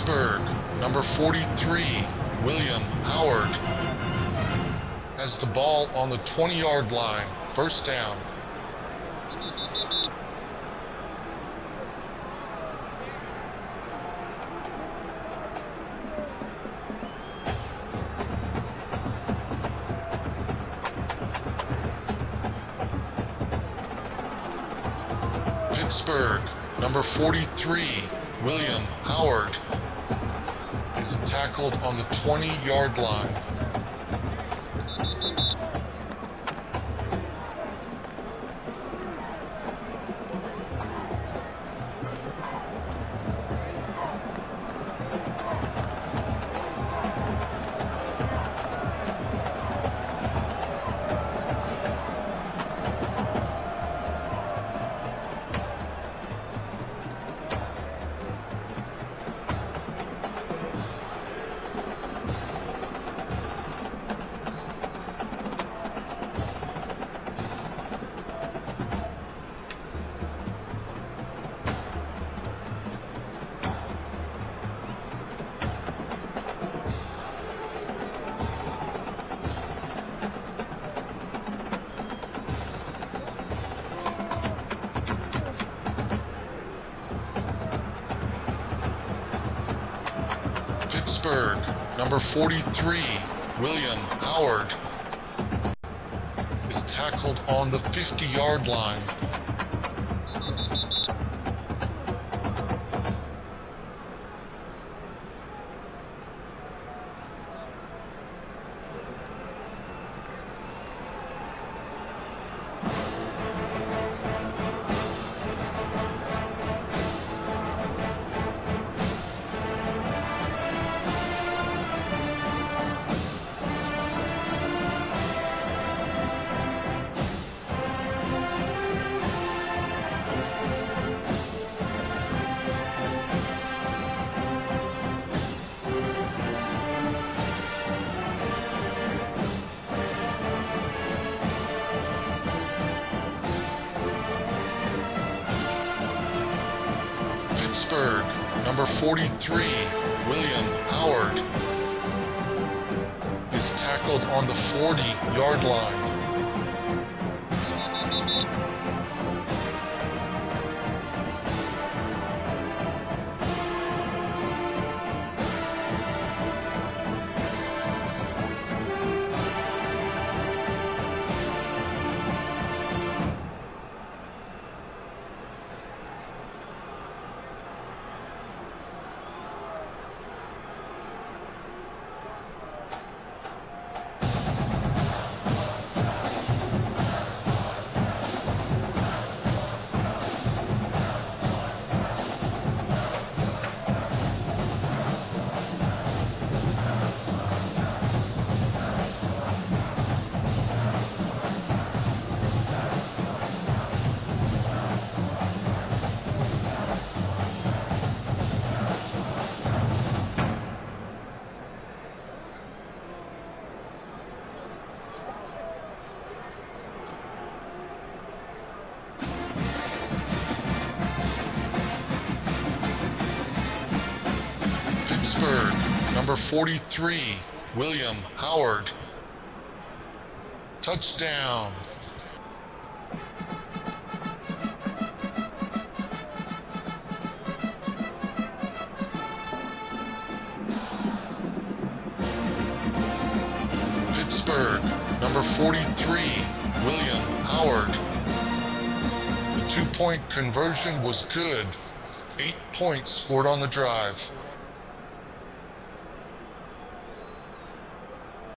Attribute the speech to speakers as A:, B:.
A: Pittsburgh, number 43, William Howard, has the ball on the 20-yard line. First down. Pittsburgh, number 43, William Howard, is tackled on the 20-yard line. Pittsburgh, number 43, William Howard, is tackled on the 50-yard line. Pittsburgh, number 43, William Howard, is tackled on the 40-yard line. Pittsburgh, number 43, William Howard. Touchdown. Pittsburgh, number 43, William Howard. The two-point conversion was good. 8 points scored on the drive.